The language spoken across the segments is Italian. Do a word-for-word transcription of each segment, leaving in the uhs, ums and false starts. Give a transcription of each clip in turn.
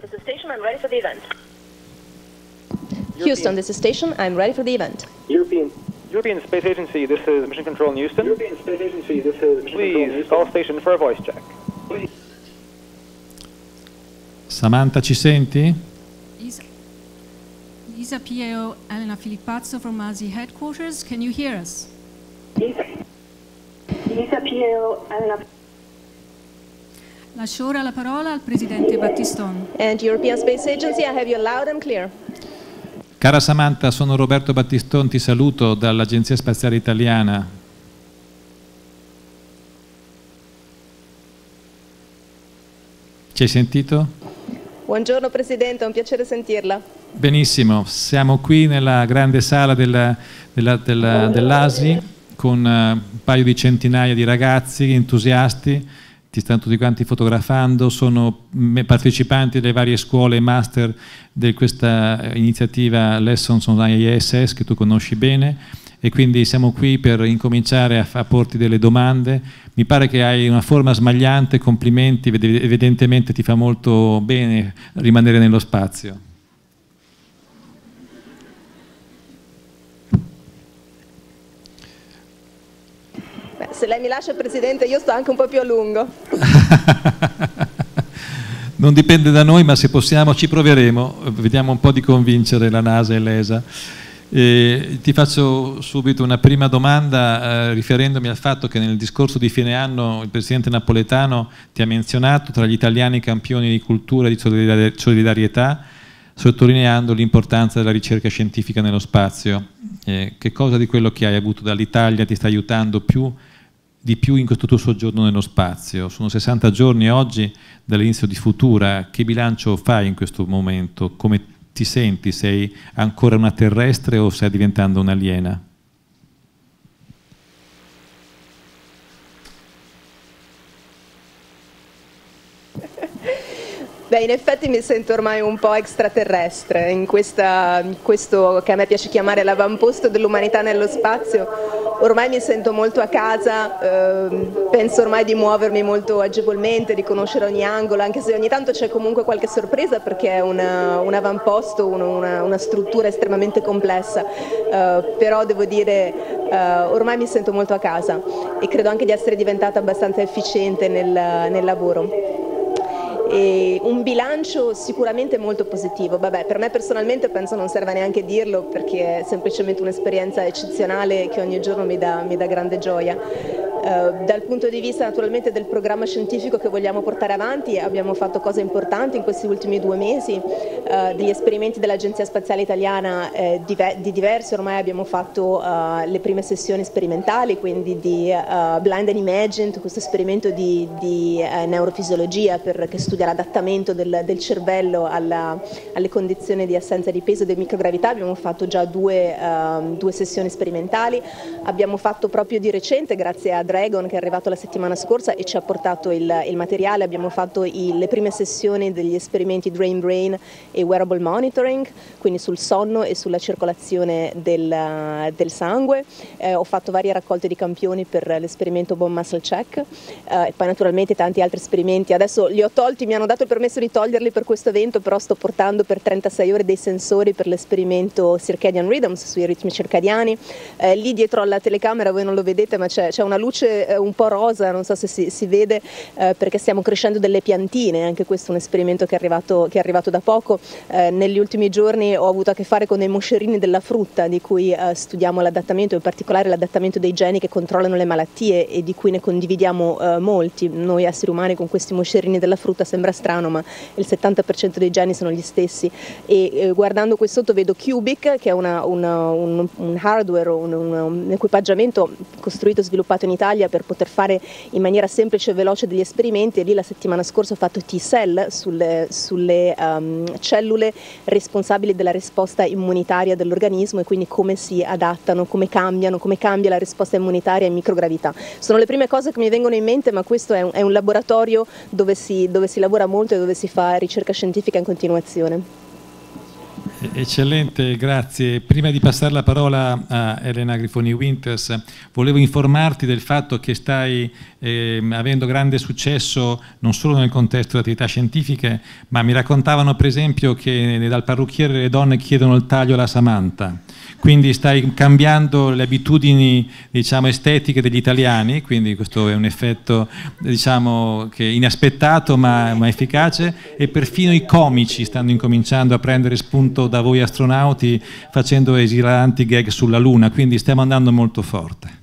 this is station, I'm ready for the event. Houston, this is station, I'm ready for the event. European European Space Agency, this is Mission Control in Houston. European Space Agency, this is Mission Please Control in Houston. call station for a voice check. Please. Samantha, ci senti? Isa, Isa P A O Elena Filippazzo from A S I headquarters, can you hear us? Isa, Isa P A O Elena. Lascio ora la parola al Presidente Battiston. And European Space Agency, I have you loud and clear. Cara Samantha, sono Roberto Battiston, ti saluto dall'Agenzia Spaziale Italiana. Ci hai sentito? Buongiorno Presidente, è un piacere sentirla. Benissimo, siamo qui nella grande sala della, della, della, dell'A S I con un paio di centinaia di ragazzi entusiasti, ti stanno tutti quanti fotografando, sono partecipanti delle varie scuole master di questa iniziativa Lessons on I S S che tu conosci bene, e quindi siamo qui per incominciare a, a porti delle domande. Mi pare che hai una forma smagliante, complimenti, evidentemente ti fa molto bene rimanere nello spazio. Beh, se lei mi lascia Presidente, io sto anche un po' più a lungo. Non dipende da noi, ma se possiamo ci proveremo, vediamo un po' di convincere la NASA e l'E S A. E ti faccio subito una prima domanda eh, riferendomi al fatto che nel discorso di fine anno il Presidente Napoletano ti ha menzionato tra gli italiani campioni di cultura e di solidarietà, sottolineando l'importanza della ricerca scientifica nello spazio. Eh, che cosa di quello che hai avuto dall'Italia ti sta aiutando più, di più in questo tuo soggiorno nello spazio? Sono sessanta giorni oggi dall'inizio di Futura, che bilancio fai in questo momento? Come ti senti? Sei ancora una terrestre o stai diventando un'aliena? Beh, in effetti mi sento ormai un po' extraterrestre in, questa, in questo che a me piace chiamare l'avamposto dell'umanità nello spazio. Ormai mi sento molto a casa, eh, penso ormai di muovermi molto agevolmente, di conoscere ogni angolo, anche se ogni tanto c'è comunque qualche sorpresa perché è una, un avamposto, una, una struttura estremamente complessa, eh, però devo dire eh, ormai mi sento molto a casa e credo anche di essere diventata abbastanza efficiente nel, nel lavoro. E un bilancio sicuramente molto positivo. Vabbè, per me personalmente penso non serva neanche dirlo perché è semplicemente un'esperienza eccezionale che ogni giorno mi dà, mi dà grande gioia. Uh, dal punto di vista naturalmente del programma scientifico che vogliamo portare avanti abbiamo fatto cose importanti in questi ultimi due mesi, uh, degli esperimenti dell'Agenzia Spaziale Italiana eh, diver di diversi, ormai abbiamo fatto uh, le prime sessioni sperimentali, quindi di uh, Blind and Imagined, questo esperimento di, di uh, neurofisiologia per, che studia l'adattamento del, del cervello alla, alle condizioni di assenza di peso e di microgravità. Abbiamo fatto già due, uh, due sessioni sperimentali, abbiamo fatto proprio di recente grazie a Dragon che è arrivato la settimana scorsa e ci ha portato il, il materiale, abbiamo fatto i, le prime sessioni degli esperimenti Drain Brain e Wearable Monitoring, quindi sul sonno e sulla circolazione del, del sangue, eh, ho fatto varie raccolte di campioni per l'esperimento Bone Muscle Check, eh, e poi naturalmente tanti altri esperimenti. Adesso li ho tolti, mi hanno dato il permesso di toglierli per questo evento, però sto portando per trentasei ore dei sensori per l'esperimento Circadian Rhythms sui ritmi circadiani. Eh, lì dietro alla telecamera voi non lo vedete ma c'è una luce un po' rosa, non so se si, si vede, eh, perché stiamo crescendo delle piantine, anche questo è un esperimento che è arrivato, che è arrivato da poco. Eh, negli ultimi giorni ho avuto a che fare con dei moscerini della frutta di cui eh, studiamo l'adattamento, in particolare l'adattamento dei geni che controllano le malattie e di cui ne condividiamo eh, molti. Noi esseri umani con questi moscerini della frutta sembra strano ma il settanta per cento dei geni sono gli stessi e eh, guardando qui sotto vedo Cubic che è una, una, un, un hardware, un, un, un equipaggiamento costruito e sviluppato in Italia per poter fare in maniera semplice e veloce degli esperimenti, e lì la settimana scorsa ho fatto T-cell sulle, sulle um, cellule responsabili della risposta immunitaria dell'organismo e quindi come si adattano, come cambiano, come cambia la risposta immunitaria in microgravità. Sono le prime cose che mi vengono in mente, ma questo è un, è un laboratorio dove si, dove si lavora molto e dove si fa ricerca scientifica in continuazione. Eccellente, grazie. Prima di passare la parola a Elena Grifoni Winters, volevo informarti del fatto che stai eh, avendo grande successo non solo nel contesto delle attività scientifiche, ma mi raccontavano per esempio che dal parrucchiere le donne chiedono il taglio alla Samantha. Quindi stai cambiando le abitudini, diciamo, estetiche degli italiani, quindi questo è un effetto, diciamo, che inaspettato ma, ma efficace, e perfino i comici stanno incominciando a prendere spunto da voi astronauti facendo esilaranti gag sulla Luna, quindi stiamo andando molto forte.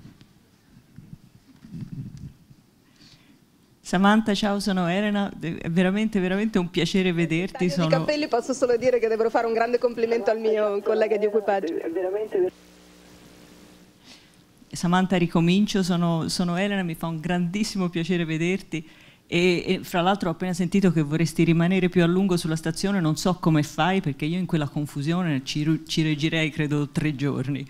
Samantha, ciao, sono Elena, è veramente, veramente un piacere vederti. Sono... di capelli posso solo dire che devo fare un grande complimento al mio collega di equipaggio. Samantha, ricomincio, sono, sono Elena, mi fa un grandissimo piacere vederti e, e fra l'altro ho appena sentito che vorresti rimanere più a lungo sulla stazione, non so come fai perché io in quella confusione ci, ci reggirei credo tre giorni.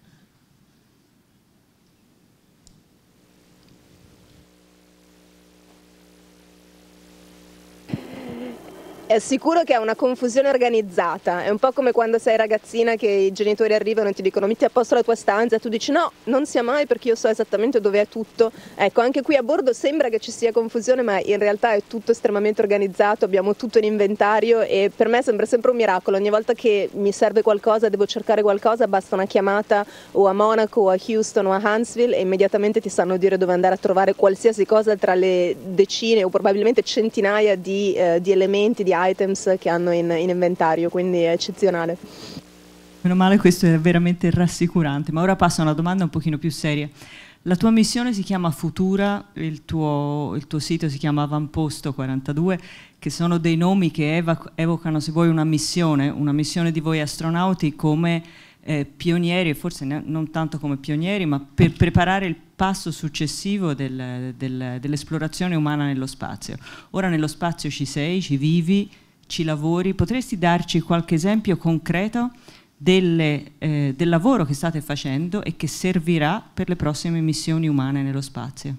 È sicuro che è una confusione organizzata, è un po' come quando sei ragazzina che i genitori arrivano e ti dicono metti a posto la tua stanza e tu dici no, non sia mai perché io so esattamente dove è tutto. Ecco, anche qui a bordo sembra che ci sia confusione, ma in realtà è tutto estremamente organizzato, abbiamo tutto in inventario e per me sembra sempre un miracolo. Ogni volta che mi serve qualcosa, devo cercare qualcosa, basta una chiamata o a Monaco o a Houston o a Huntsville e immediatamente ti sanno dire dove andare a trovare qualsiasi cosa tra le decine o probabilmente centinaia di, eh, di elementi, di items che hanno in, in inventario, quindi è eccezionale. Meno male, questo è veramente rassicurante, ma ora passo a una domanda un pochino più seria. La tua missione si chiama Futura, il tuo, il tuo sito si chiama Avamposto quarantadue, che sono dei nomi che evoc evocano, se vuoi, una missione, una missione di voi astronauti come eh, pionieri, e forse non tanto come pionieri, ma per preparare il passo successivo del, del, dell'esplorazione umana nello spazio. Ora nello spazio ci sei, ci vivi, ci lavori. Potresti darci qualche esempio concreto delle, eh, del lavoro che state facendo e che servirà per le prossime missioni umane nello spazio?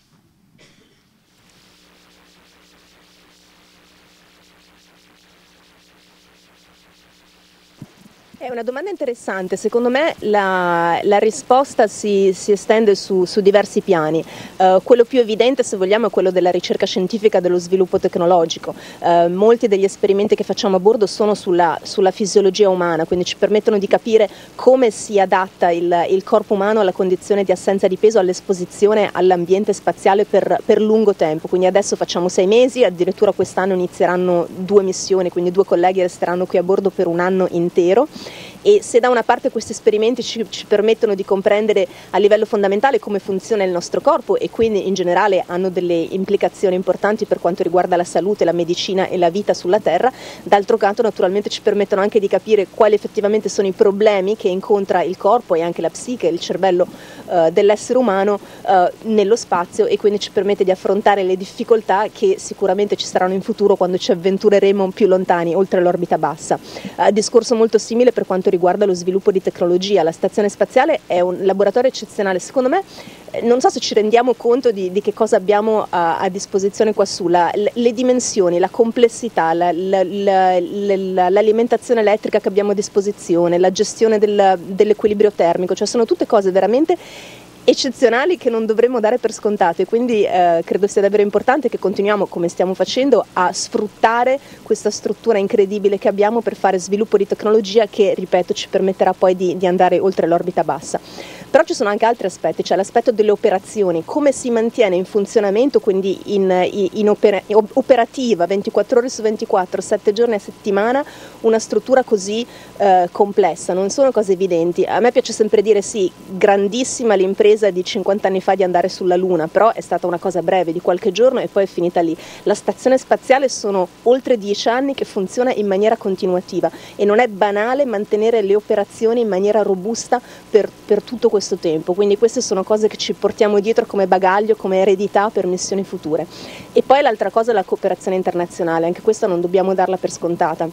È una domanda interessante, secondo me la, la risposta si, si estende su, su diversi piani. Uh, quello più evidente, se vogliamo, è quello della ricerca scientifica e dello sviluppo tecnologico. Uh, molti degli esperimenti che facciamo a bordo sono sulla, sulla fisiologia umana, quindi ci permettono di capire come si adatta il, il corpo umano alla condizione di assenza di peso, all'esposizione all'ambiente spaziale per, per lungo tempo. Quindi adesso facciamo sei mesi, addirittura quest'anno inizieranno due missioni, quindi due colleghi resteranno qui a bordo per un anno intero. E se da una parte questi esperimenti ci, ci permettono di comprendere a livello fondamentale come funziona il nostro corpo e quindi in generale hanno delle implicazioni importanti per quanto riguarda la salute, la medicina e la vita sulla Terra, d'altro canto naturalmente ci permettono anche di capire quali effettivamente sono i problemi che incontra il corpo e anche la psiche, il cervello uh, dell'essere umano uh, nello spazio, e quindi ci permette di affrontare le difficoltà che sicuramente ci saranno in futuro quando ci avventureremo più lontani oltre l'orbita bassa. Uh, discorso molto simile per quanto riguarda lo sviluppo di tecnologia. La stazione spaziale è un laboratorio eccezionale, secondo me. Non so se ci rendiamo conto di, di che cosa abbiamo a, a disposizione quassù, la, le dimensioni, la complessità, la, la, la, la, l'alimentazione elettrica che abbiamo a disposizione, la gestione del, dell'equilibrio termico, cioè sono tutte cose veramente eccezionali che non dovremmo dare per scontate, quindi eh, credo sia davvero importante che continuiamo, come stiamo facendo, a sfruttare questa struttura incredibile che abbiamo per fare sviluppo di tecnologia che, ripeto, ci permetterà poi di, di andare oltre l'orbita bassa. Però ci sono anche altri aspetti, cioè l'aspetto delle operazioni, come si mantiene in funzionamento, quindi in, in opera, operativa ventiquattro ore su ventiquattro, sette giorni a settimana, una struttura così eh, complessa. Non sono cose evidenti. A me piace sempre dire sì, grandissima l'impresa di cinquanta anni fa di andare sulla Luna, però è stata una cosa breve, di qualche giorno e poi è finita lì. La stazione spaziale sono oltre dieci anni che funziona in maniera continuativa e non è banale mantenere le operazioni in maniera robusta per, per tutto questo tempo, quindi queste sono cose che ci portiamo dietro come bagaglio, come eredità per missioni future. E poi l'altra cosa è la cooperazione internazionale, anche questa non dobbiamo darla per scontata.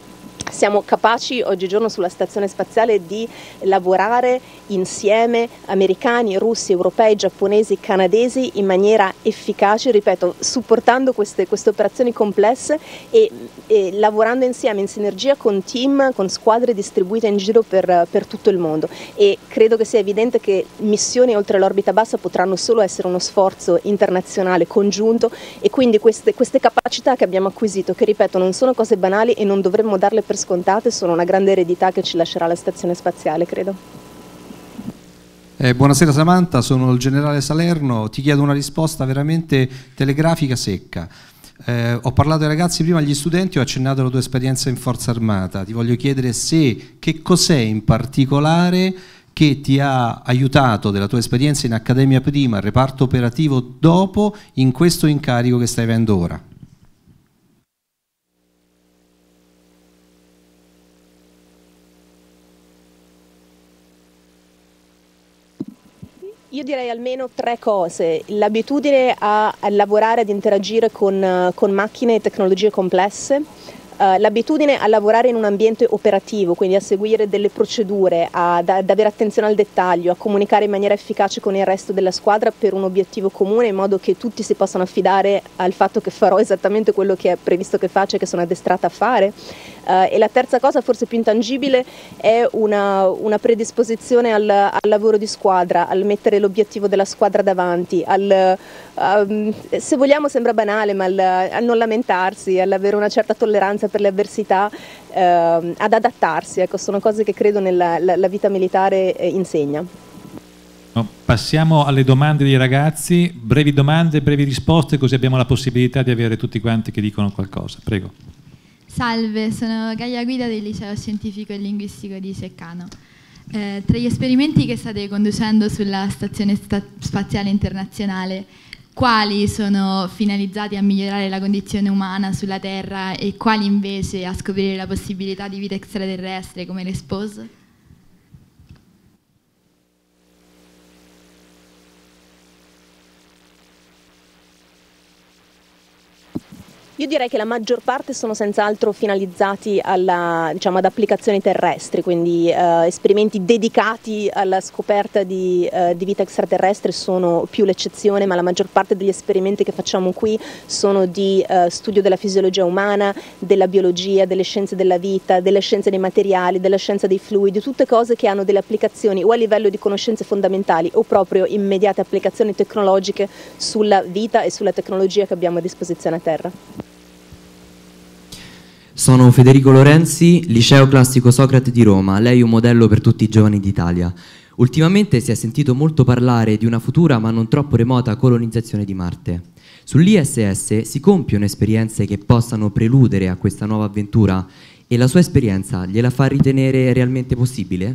siamo capaci oggigiorno sulla stazione spaziale di lavorare insieme, americani, russi, europei, giapponesi, canadesi, in maniera efficace, ripeto, supportando queste, queste operazioni complesse e, e lavorando insieme in sinergia con team, con squadre distribuite in giro per, per tutto il mondo. E credo che sia evidente che missioni oltre l'orbita bassa potranno solo essere uno sforzo internazionale congiunto, e quindi queste, queste capacità che abbiamo acquisito, che ripeto non sono cose banali e non dovremmo darle per scontate, sono una grande eredità che ci lascerà la stazione spaziale, credo. Eh, buonasera Samantha, sono il generale Salerno, ti chiedo una risposta veramente telegrafica, secca. Eh, ho parlato ai ragazzi prima, agli studenti, ho accennato alla tua esperienza in Forza Armata, ti voglio chiedere se, che cos'è in particolare che ti ha aiutato della tua esperienza in Accademia prima, reparto operativo dopo, in questo incarico che stai avendo ora. Io direi almeno tre cose: l'abitudine a, a lavorare, ad interagire con, con macchine e tecnologie complesse, uh, l'abitudine a lavorare in un ambiente operativo, quindi a seguire delle procedure, ad, ad avere attenzione al dettaglio, a comunicare in maniera efficace con il resto della squadra per un obiettivo comune, in modo che tutti si possano affidare al fatto che farò esattamente quello che è previsto che faccia e che sono addestrata a fare. Uh, e la terza cosa, forse più intangibile, è una, una predisposizione al, al lavoro di squadra, al mettere l'obiettivo della squadra davanti, al, um, se vogliamo sembra banale, ma al, al non lamentarsi, all'avere una certa tolleranza per le avversità, uh, ad adattarsi. Ecco, sono cose che credo nella la, la vita militare eh, insegna. No, passiamo alle domande dei ragazzi, brevi domande, brevi risposte, così abbiamo la possibilità di avere tutti quanti che dicono qualcosa. Prego. Salve, sono Gaia Guida del Liceo Scientifico e Linguistico di Ceccano. Eh, tra gli esperimenti che state conducendo sulla Stazione Sta- Spaziale Internazionale, quali sono finalizzati a migliorare la condizione umana sulla Terra e quali invece a scoprire la possibilità di vita extraterrestre come l'E S P O S? Io direi che la maggior parte sono senz'altro finalizzati alla, diciamo, ad applicazioni terrestri, quindi eh, esperimenti dedicati alla scoperta di, eh, di vita extraterrestre sono più l'eccezione, ma la maggior parte degli esperimenti che facciamo qui sono di eh, studio della fisiologia umana, della biologia, delle scienze della vita, delle scienze dei materiali, della scienza dei fluidi, tutte cose che hanno delle applicazioni o a livello di conoscenze fondamentali o proprio immediate applicazioni tecnologiche sulla vita e sulla tecnologia che abbiamo a disposizione a terra. Sono Federico Lorenzi, Liceo Classico Socrate di Roma, lei un modello per tutti i giovani d'Italia. Ultimamente si è sentito molto parlare di una futura ma non troppo remota colonizzazione di Marte. Sull'I S S si compiono esperienze che possano preludere a questa nuova avventura e la sua esperienza gliela fa ritenere realmente possibile?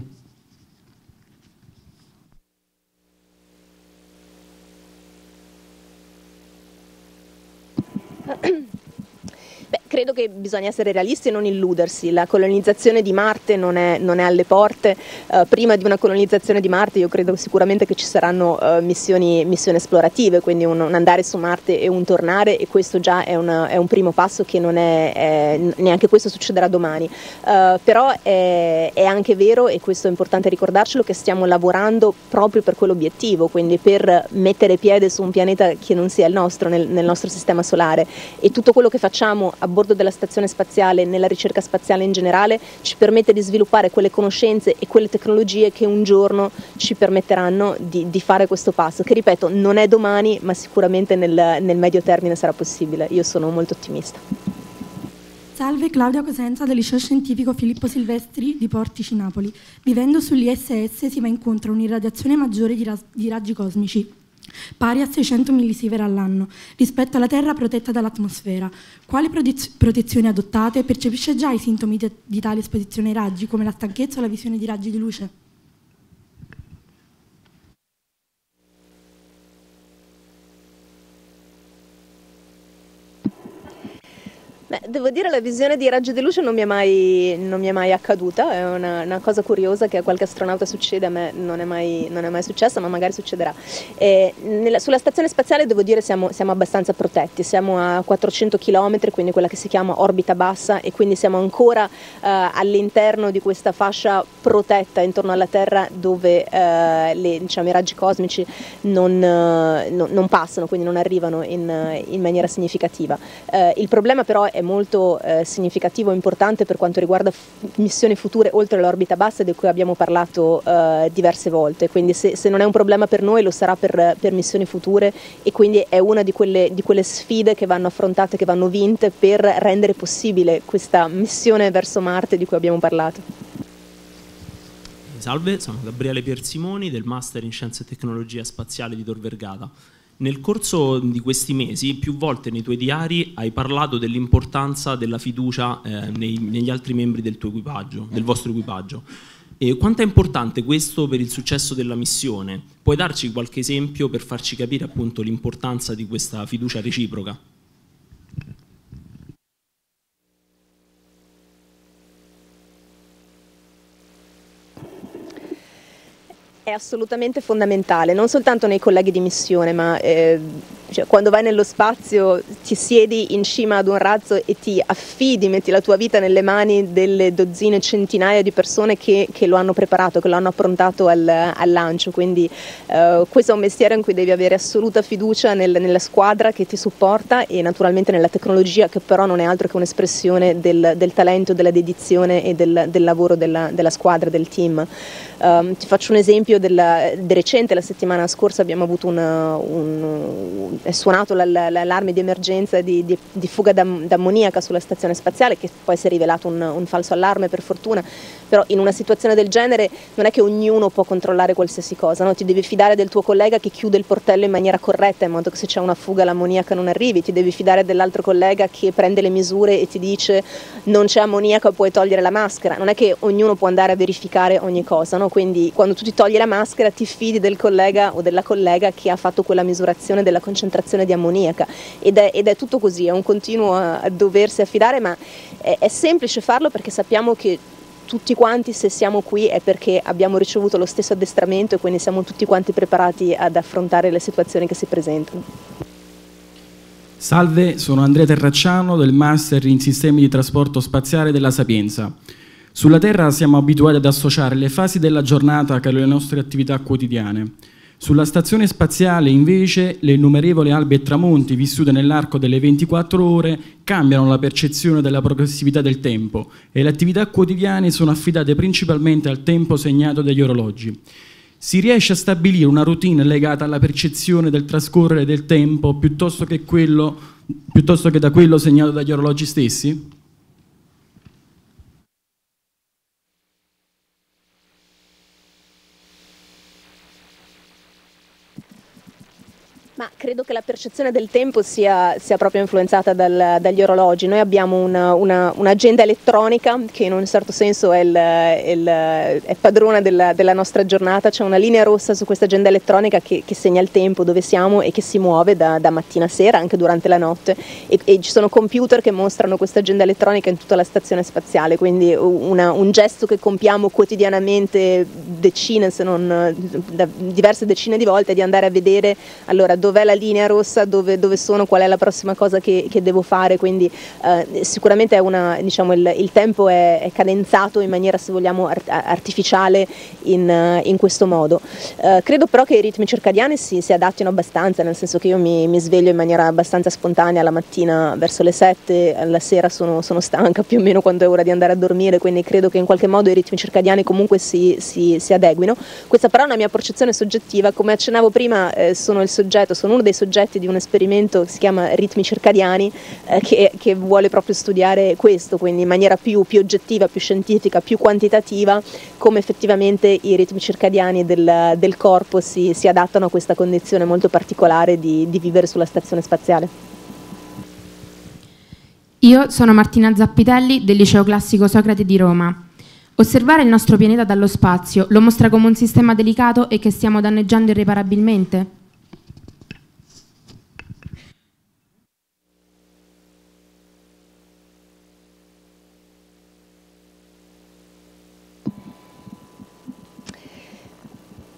Beh, credo che bisogna essere realisti e non illudersi. La colonizzazione di Marte non è, non è alle porte. Uh, prima di una colonizzazione di Marte io credo sicuramente che ci saranno uh, missioni, missioni esplorative, quindi un, un andare su Marte e un tornare, e questo già è, una, è un primo passo che non è, è neanche questo succederà domani. Uh, però è, è anche vero, e questo è importante ricordarcelo, che stiamo lavorando proprio per quell'obiettivo, quindi per mettere piede su un pianeta che non sia il nostro, nel, nel nostro sistema solare, e tutto quello che facciamo a bordo della stazione spaziale, nella ricerca spaziale in generale, ci permette di sviluppare quelle conoscenze e quelle tecnologie che un giorno ci permetteranno di, di fare questo passo, che ripeto non è domani, ma sicuramente nel, nel medio termine sarà possibile. Io sono molto ottimista. Salve, Claudia Cosenza del Liceo Scientifico Filippo Silvestri di Portici, Napoli. Vivendo sull'I S S si va incontro a un'irradiazione maggiore di, ras- di raggi cosmici, pari a seicento millisievert all'anno, rispetto alla Terra protetta dall'atmosfera. Quali prote- protezioni adottate? Percepisce già i sintomi de- di tale esposizione ai raggi, come la stanchezza o la visione di raggi di luce? Beh, Devo dire, la visione di raggi di luce non mi è mai, non mi è mai accaduta, è una, una cosa curiosa che a qualche astronauta succede, a me non è mai, non è mai successa, ma magari succederà. E nella, sulla stazione spaziale devo dire siamo, siamo abbastanza protetti, siamo a quattrocento chilometri, quindi quella che si chiama orbita bassa, e quindi siamo ancora eh, all'interno di questa fascia protetta intorno alla Terra dove eh, le, diciamo, i raggi cosmici non, eh, non, non passano, quindi non arrivano in, in maniera significativa. Eh, il problema però è molto eh, significativo e importante per quanto riguarda f- missioni future oltre l'orbita bassa, di cui abbiamo parlato eh, diverse volte, quindi se, se non è un problema per noi lo sarà per, per missioni future, e quindi è una di quelle, di quelle sfide che vanno affrontate, che vanno vinte per rendere possibile questa missione verso Marte di cui abbiamo parlato. Salve, sono Gabriele Piersimoni del Master in Scienze e Tecnologia Spaziale di Tor Vergata. Nel corso di questi mesi, più volte nei tuoi diari hai parlato dell'importanza della fiducia eh, nei, negli altri membri del tuo equipaggio, del vostro equipaggio. E quanto è importante questo per il successo della missione? Puoi darci qualche esempio per farci capire appunto l'importanza di questa fiducia reciproca? È assolutamente fondamentale, non soltanto nei colleghi di missione, ma eh, cioè, quando vai nello spazio ti siedi in cima ad un razzo e ti affidi, metti la tua vita nelle mani delle dozzine, centinaia di persone che, che lo hanno preparato, che lo hanno approntato al, al lancio, quindi eh, questo è un mestiere in cui devi avere assoluta fiducia nel, nella squadra che ti supporta, e naturalmente nella tecnologia, che però non è altro che un'espressione del, del talento, della dedizione e del, del lavoro della, della squadra, del team. Um, ti faccio un esempio della, di recente, la settimana scorsa abbiamo avuto una, un, un, è suonato l'allarme di emergenza di, di, di fuga d'ammoniaca sulla stazione spaziale, che poi si è rivelato un, un falso allarme per fortuna, però in una situazione del genere non è che ognuno può controllare qualsiasi cosa, no? Ti devi fidare del tuo collega che chiude il portello in maniera corretta, in modo che se c'è una fuga l'ammoniaca non arrivi, ti devi fidare dell'altro collega che prende le misure e ti dice non c'è ammoniaca, puoi togliere la maschera, non è che ognuno può andare a verificare ogni cosa, no? Quindi quando tu ti togli la maschera ti fidi del collega o della collega che ha fatto quella misurazione della concentrazione di ammoniaca, ed è, ed è tutto così, è un continuo a, a doversi affidare, ma è, è semplice farlo perché sappiamo che tutti quanti, se siamo qui, è perché abbiamo ricevuto lo stesso addestramento, e quindi siamo tutti quanti preparati ad affrontare le situazioni che si presentano. Salve, sono Andrea Terracciano del Master in Sistemi di Trasporto Spaziale della Sapienza. Sulla Terra siamo abituati ad associare le fasi della giornata con le nostre attività quotidiane. Sulla stazione spaziale, invece, le innumerevoli albe e tramonti vissute nell'arco delle ventiquattro ore cambiano la percezione della progressività del tempo, e le attività quotidiane sono affidate principalmente al tempo segnato dagli orologi. Si riesce a stabilire una routine legata alla percezione del trascorrere del tempo piuttosto che, quello, piuttosto che da quello segnato dagli orologi stessi? Ma credo che la percezione del tempo sia, sia proprio influenzata dal, dagli orologi. Noi abbiamo una, una, un'agenda elettronica che in un certo senso è, il, il, è padrona della, della nostra giornata. C'è una linea rossa su questa agenda elettronica che, che segna il tempo, dove siamo, e che si muove da, da mattina a sera, anche durante la notte, e, e ci sono computer che mostrano questa agenda elettronica in tutta la stazione spaziale, quindi una, un gesto che compiamo quotidianamente decine, se non da, diverse decine di volte, è di andare a vedere allora dov'è la linea rossa, dove, dove sono, qual è la prossima cosa che, che devo fare, quindi eh, sicuramente è una, diciamo, il, il tempo è, è cadenzato in maniera, se vogliamo, art- artificiale in, in questo modo. Eh, credo però che i ritmi circadiani si, si adattino abbastanza, nel senso che io mi, mi sveglio in maniera abbastanza spontanea la mattina verso le sette, alla sera sono, sono stanca più o meno quando è ora di andare a dormire, quindi credo che in qualche modo i ritmi circadiani comunque si, si, si adeguino. Questa però è una mia percezione soggettiva, come accennavo prima eh, sono il soggetto, sono uno dei soggetti di un esperimento che si chiama Ritmi circadiani, eh, che, che vuole proprio studiare questo, quindi in maniera più, più oggettiva, più scientifica, più quantitativa, come effettivamente i ritmi circadiani del, del corpo si, si adattano a questa condizione molto particolare di, di vivere sulla stazione spaziale. Io sono Martina Zappitelli del Liceo Classico Socrate di Roma. Osservare il nostro pianeta dallo spazio lo mostra come un sistema delicato e che stiamo danneggiando irreparabilmente?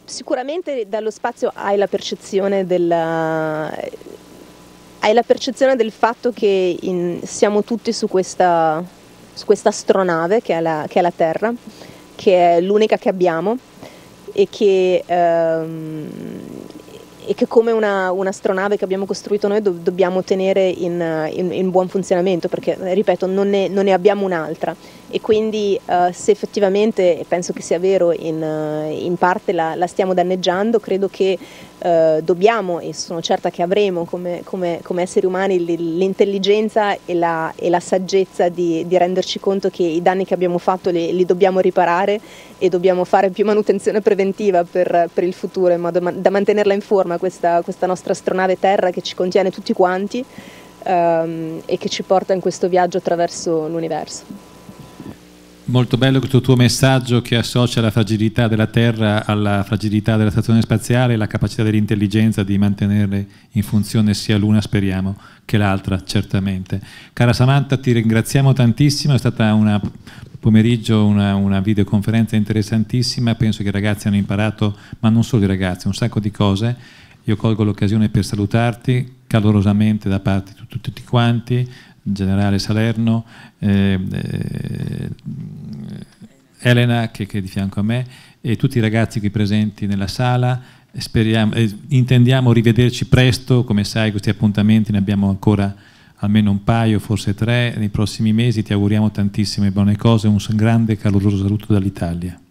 sicuramente dallo spazio hai la percezione della, hai la percezione del fatto che in, siamo tutti su questa, su questa astronave che è, la, che è la Terra, che è l'unica che abbiamo e che, ehm, e che come una, un'astronave che abbiamo costruito noi do, dobbiamo tenere in, in, in buon funzionamento, perché ripeto non ne, non ne abbiamo un'altra, e quindi uh, se effettivamente, e penso che sia vero, in, uh, in parte la, la stiamo danneggiando, credo che uh, dobbiamo, e sono certa che avremo come, come, come esseri umani l'intelligenza e la, e la saggezza di, di renderci conto che i danni che abbiamo fatto li, li dobbiamo riparare e dobbiamo fare più manutenzione preventiva per, per il futuro, in modo da mantenerla in forma questa, questa nostra astronave Terra che ci contiene tutti quanti um, e che ci porta in questo viaggio attraverso l'universo. Molto bello questo tuo messaggio che associa la fragilità della Terra alla fragilità della stazione spaziale e la capacità dell'intelligenza di mantenerle in funzione sia l'una, speriamo, che l'altra, certamente. Cara Samantha, ti ringraziamo tantissimo, è stata una pomeriggio, una, una videoconferenza interessantissima, penso che i ragazzi hanno imparato, ma non solo i ragazzi, un sacco di cose. Io colgo l'occasione per salutarti calorosamente da parte di tutti, tutti quanti, generale Salerno, eh, eh, Elena che, che è di fianco a me e tutti i ragazzi qui presenti nella sala. Speriamo, eh, intendiamo rivederci presto, come sai questi appuntamenti ne abbiamo ancora almeno un paio, forse tre, nei prossimi mesi. Ti auguriamo tantissime buone cose, un grande caloroso saluto dall'Italia.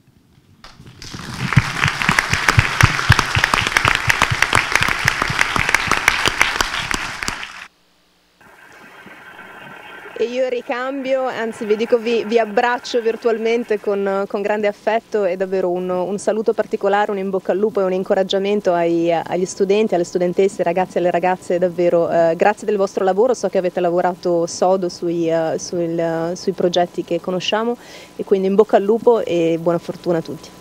E io ricambio, anzi vi dico vi, vi abbraccio virtualmente con, con grande affetto e davvero un, un saluto particolare, un in bocca al lupo e un incoraggiamento ai, agli studenti, alle studentesse, ai ragazzi e alle ragazze, davvero eh, grazie del vostro lavoro, so che avete lavorato sodo sui, uh, sul, uh, sui progetti che conosciamo e quindi in bocca al lupo e buona fortuna a tutti.